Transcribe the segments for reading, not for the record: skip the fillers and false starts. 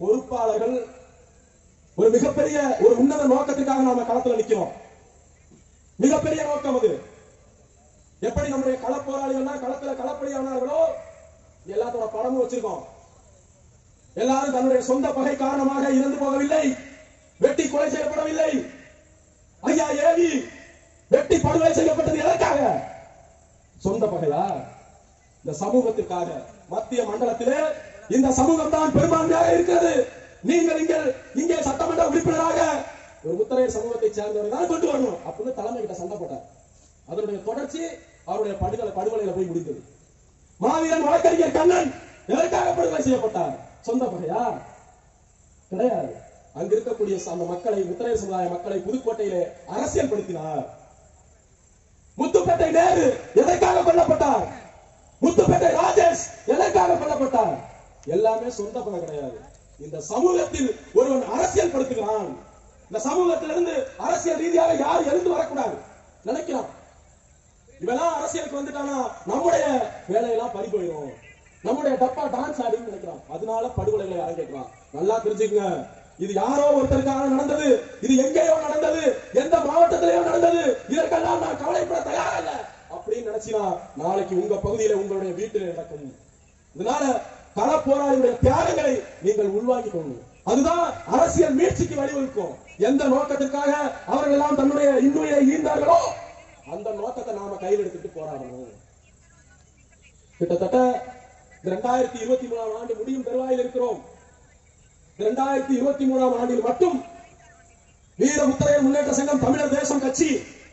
பொறுப்பாளர்கள் ஒரு மிகப்பெரிய ஒரு உன்னத நோக்கத்துக்காக நாம களத்துல நிக்கிறோம். மிகப்பெரிய நோக்கம் அது. எப்படி நம்முடைய கள போராளிகள்னா களத்துல களப்படியானார்களோ எல்லாத்தோட படமும் வச்சிருக்கோம். எல்லாரும் தன்னுடைய சொந்த பகை காரணமாக இறந்து போகவில்லை, வெட்டி கொலை செய்யப்படவில்லை. ஐயா ஏவி வெட்டி படுகொலை செய்யப்பட்டது எதற்காக? சொந்த பகையா? இந்த சமூகத்திற்காக. மத்திய மண்டலத்திலே இந்த சமூகம் தான் பெரும்பான்மையாக இருக்கிறது. நீங்கள் இங்கே சட்டமன்ற உறுப்பினராக ஒரு முத்தரையர் சமூகத்தை சேர்ந்தவரை தான் கொண்டு வரணும் அப்படின்னு தலைமை கிட்ட சண்டை போட்டார். அதனுடைய தொடர்ச்சி அவருடைய படுகொலையில போய் முடிந்தது. மாவீரன் வழக்கறிஞர் கண்ணன் எதற்காக படுகொலை செய்யப்பட்டார்? சொந்த பகையா? கிடையாது. அங்க இருக்கக்கூடிய அந்த மக்களை, முத்தரையர் சமுதாய மக்களை புதுக்கோட்டையிலே அரசியல் படுத்தினார். முத்துப்பேட்டை நேரு எதற்காக கொல்லப்பட்டார்? முத்துப்பேட்டை ராஜேஷ் எதற்காக கொல்லப்பட்டார்? எல்லாமே சொந்த பகை கிடையாது. இந்த சமூகத்தில் ஒருவன் அரசியல் படுத்துகிறான். இந்த சமூகத்திலிருந்து அரசியல் ரீதியாக யாரும் எழுந்து வரக்கூடாது நினைக்கிறான். இவெல்லாம் அரசியலுக்கு வந்துட்டானா நம்முடைய வேலையெல்லாம் பறி போயிடும், நம்முடைய டப்பா டான்ஸ் ஆடின்னு நினைக்கிறான். அதனால படுகொலைகளை அரங்கேற்றான். நல்லா தெரிஞ்சுக்கங்க, இது யாரோ ஒருத்தருக்காக நடந்தது, இது எங்கேயோ நடந்தது, எந்த மாவட்டத்திலேயோ நடந்தது, இதற்கெல்லாம் நான் கவலைப்பட தயாரில்லை அப்படின்னு நினைச்சினா நாளைக்கு உங்க பகுதியில உங்களுடைய வீட்டில் நடக்கும். இதனால கள போராளிகளுடைய தியாகங்களை நீங்கள் உள்வாங்கிக் கொள்ளணும். அதுதான் அரசியல் மீட்சிக்கு வழிவகுக்கும். எந்த நோக்கத்திற்காக அவர்கள் எல்லாம் தன்னுடைய இன்னுயிரை ஈந்தார்களோ அந்த நோக்கத்தை நாம கையில் எடுத்துட்டு போராடணும். கிட்டத்தட்ட 2023 ஆண்டு முடியும் தருவாயில் இருக்கிறோம். 2023 ஆண்டில் மட்டும் வீர முத்தரையர் முன்னேற்ற சங்கம் தமிழர் தேசம் கட்சி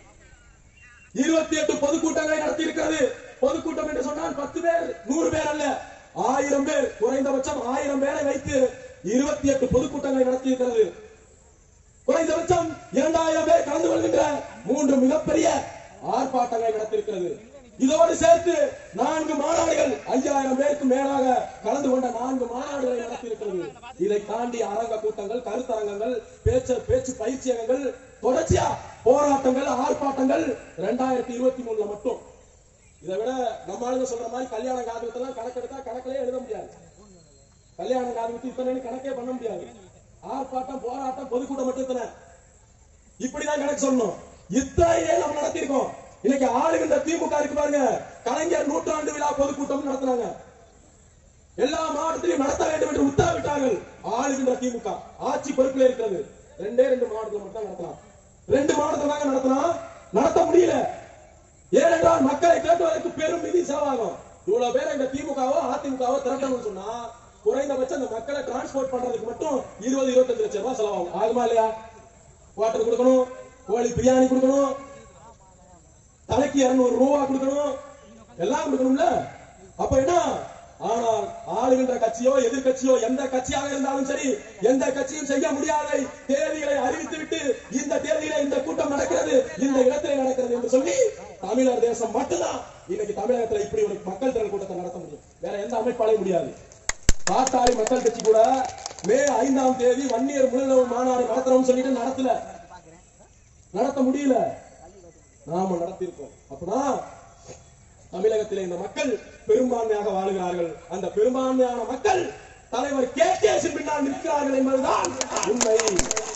28 பொதுக்கூட்டங்களை நடத்தி இருக்கிறது. பொதுக்கூட்டம் என்று சொன்னால் 10 பேர் 100 பேர் அல்ல, 1000 பேர், குறைந்தபட்சம் 1000 பேரை வைத்து 28 பொதுக்கூட்டங்களை நடத்தி இருக்கிறது. குறைந்தபட்சம் 2000 பேர் கலந்து கொள்கின்ற 3 மிகப்பெரிய ஆர்ப்பாட்டங்களை நடத்தியிருக்கிறது. இதோடு சேர்த்து 4 மாநாடுகள் 5000 பேருக்கு மேலாக கலந்து கொண்ட 4 மாநாடுகளை நடத்தியிருக்கிறது. இதை தாண்டி அரங்க கூட்டங்கள், கருத்தரங்கங்கள், பேச்சு பயிற்சியகங்கள், தொடர்ச்சியா போராட்டங்கள், ஆர்ப்பாட்டங்கள் 2023 மட்டும். இதை விட நம்ம ஆளுங்க சொல்ற மாதிரி கல்யாண காதுவத்தெல்லாம் கணக்கெடுத்தா கணக்கிலே எழுத முடியாது. கல்யாண காதுவத்து இத்தனை கணக்கே பண்ண முடியாது. ஆர்ப்பாட்டம், போராட்டம், பொதுக்கூட்டம் மட்டும் இத்தனை, இப்படிதான் கணக்கு சொல்லணும். இத்தனையே நம்ம நடத்திருக்கோம். இன்னைக்கு ஆளுகின்ற திமுக இருக்கு பாருங்க, கலைஞர் நூற்றாண்டு விழா பொதுக்கூட்டம் நடத்தினாங்க. எல்லா மாவட்டத்திலையும் நடத்த வேண்டும் என்று உத்தரவிட்டார்கள். ஆளுகின்ற திமுக ஆட்சி பொறுப்பில் இருக்கிறது. 2 மாவட்டத்தில் மட்டும் நடத்தலாம். 2 மாவட்டத்தில் நடத்தலாம், நடத்த முடியல. ஏனென்றால் மக்களை கேட்டுவதற்கு பெரும் நிதி செலவாகும். இவ்வளவு பேர் இந்த திமுகவோ அதிமுகவோ திரட்டணும்னு சொன்னா குறைந்தபட்சம் இந்த மக்களை டிரான்ஸ்போர்ட் பண்றதுக்கு மட்டும் 20-25 லட்சம் ரூபாய் செலவாகும். ஆகுமா இல்லையா? வாட்டர் கொடுக்கணும், கோழி பிரியாணி கொடுக்கணும், தலைக்கு 200 ரூபாய் கொடுக்கணும், எல்லாம் கொடுக்கணும்ல. அப்ப என்ன? ஆனால் ஆளுகின்ற கட்சியோ எதிர்கட்சியோ எந்த கட்சியாக இருந்தாலும் சரி, எந்த கட்சியும் செய்ய முடியாத தேதிகளை அறிவித்துவிட்டு இந்த தேதியில இந்த கூட்டம் நடக்கிறது, இந்த இடத்திலே நடக்கிறது என்று சொல்லி தமிழர் தேசம் மட்டும்தான் இன்னைக்கு தமிழகத்தில் இப்படி ஒரு மக்கள் திரள் கூட்டத்தை நடத்த முடியும். வேற எந்த அமைப்பாலையும் முடியாது. பாட்டாளி மக்கள் கட்சி கூட மே 5ஆம் தேதி வன்னியர் முழுநலவு மாநாடு நடத்துறோம்னு சொல்லிட்டு நடத்த முடியல. நாம நடத்திருக்கோம். அப்பதான் தமிழகத்திலே இந்த மக்கள் பெரும்பான்மையாக வாழுகிறார்கள். அந்த பெரும்பான்மையான மக்கள் தலைவர் கே.கே.எஸ். பின்னால் நிற்கிறார்கள் என்பதுதான் உண்மை.